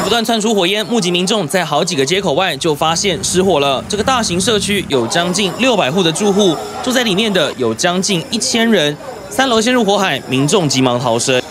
不断窜出火焰，目击民众在好几个街口外就发现失火了。这个大型社区有将近600户的住户，住在里面的有将近1000人。3楼陷入火海，民众急忙逃生。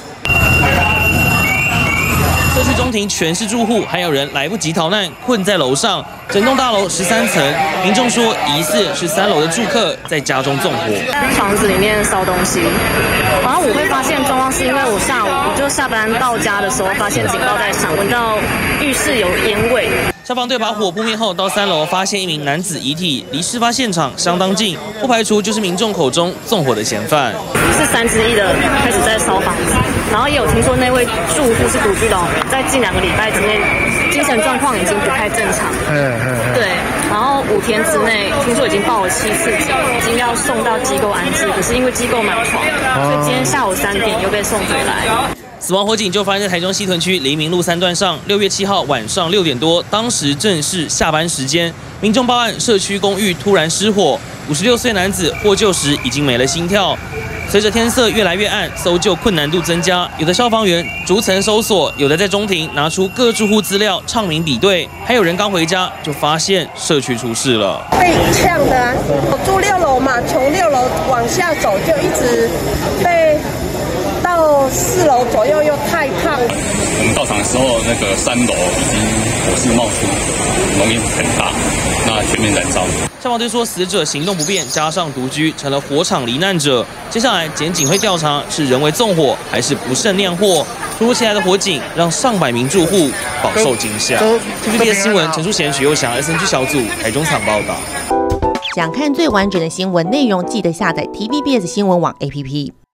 社区中庭全是住户，还有人来不及逃难，困在楼上。整栋大楼13层，民众说疑似是3楼的住客在家中纵火， 房子里面烧东西。然后我会发现状况是因为我下班到家的时候，发现警报在响，闻到浴室有烟味。 消防队把火扑灭后，到3楼发现一名男子遗体，离事发现场相当近，不排除就是民众口中纵火的嫌犯。 是3之1的开始在烧房子，然后也有听说那位住户是独居老人，在近2个礼拜之内，精神状况已经不太正常。对，然后5天之内，听说已经报了7次警，已经要送到机构安置，可是因为机构满床，所以今天下午3点又被送回来。 死亡火警就发生在台中西屯区黎明路3段上。6月7号晚上6点多，当时正是下班时间，民众报案社区公寓突然失火，56岁男子获救时已经没了心跳。随着天色越来越暗，搜救困难度增加，有的消防员逐层搜索，有的在中庭拿出各住户资料唱名比对，还有人刚回家就发现社区出事了。 被呛的啊！我住6楼嘛，从6楼往下走就一直被。到4楼左右又太烫。 我们到场的时候，那个3楼已经火势冒出，浓烟很大，那全面燃烧。 消防队说，死者行动不便，加上独居，成了火场罹难者。接下来，检警会调查是人为纵火还是不慎酿祸。突如其来的火警让上百名住户饱受惊吓。TVBS 新闻陈淑贤、许佑翔 SNG 小组台中场报道。 想看最完整的新闻内容，记得下载 TVBS 新闻网 APP。